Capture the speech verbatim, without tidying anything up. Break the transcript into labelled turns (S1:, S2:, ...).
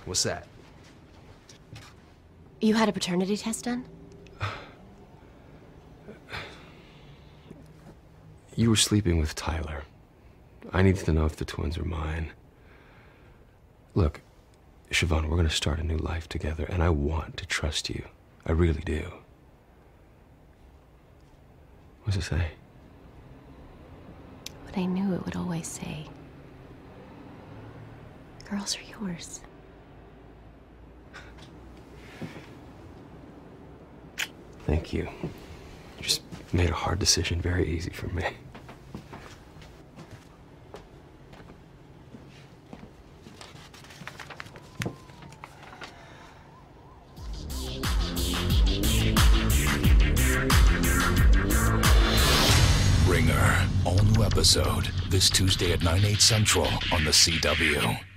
S1: What's that?
S2: You had a paternity test done?
S1: You were sleeping with Tyler. I needed to know if the twins were mine. Look, Siobhan, we're gonna start a new life together, and I want to trust you. I really do. What's it say?
S2: What I knew it would always say. Girls are yours.
S1: Thank you. You just made a hard decision very easy for me.
S3: Ringer, all new episode this Tuesday at nine, eight central on the C W.